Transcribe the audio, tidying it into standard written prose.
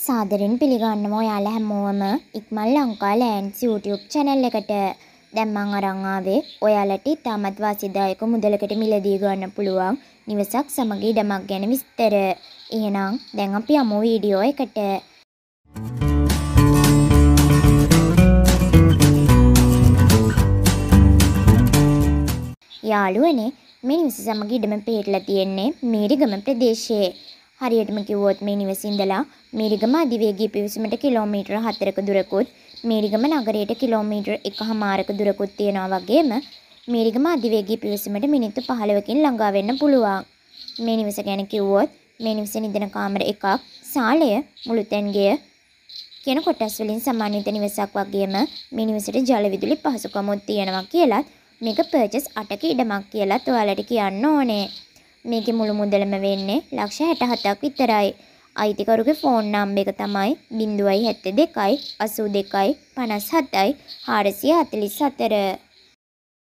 සාදරයෙන් පිළිගන්නවා ඔයාලා හැමෝම ඉක්මන් ලංකා ලෑන්ඩ්ස් YouTube channel එකට. දැන් මම අරන් ආවේ ඔයාලට ඉතාමත් වාසිදායක මුදලකට මිලදී ගන්න පුළුවන් නිවසක් සමග ඉඩමක් ගැන විස්තර. එහෙනම් දැන් අපි යමු වීඩියෝ එකට. යාළුවනේ මේ නිවස සමග ඉඩම පිහිටලා තියෙන්නේ මීරිගම ප්‍රදේශයේ. හරියටම කිව්වොත් මේ නිවසේ ඉඳලා මීරිගම අධිවේගී පිවිසුමට කිලෝමීටර 4ක දුරකුත් මීරිගම නගරයට කිලෝමීටර 1.5ක දුරකුත් තියෙනවා වගේම මීරිගම අධිවේගී පිවිසුමට මිනිත්තු 15කින් ළඟා වෙන්න පුළුවන්. මේ නිවස ගැන කිව්වොත් මේ නිවසේ නිදන කාමර එකක්, සාලය, මුළුතැන්ගෙය කියන කොටස් වලින් සමන්විත නිවසක් වගේම මේ නිවසට ජල විදුලි පහසුකමුත් තියෙනවා කියලත් මේක පර්චස් 8ක ඉඩමක් කියලත් ඔයාලට කියන්න ඕනේ. මේකේ මුළු මුදලම වෙන්නේ ලක්ෂ 67ක් විතරයි. අයිතිකරුගේ ෆෝන් නම්බර් එක තමයි 072 82 57 444.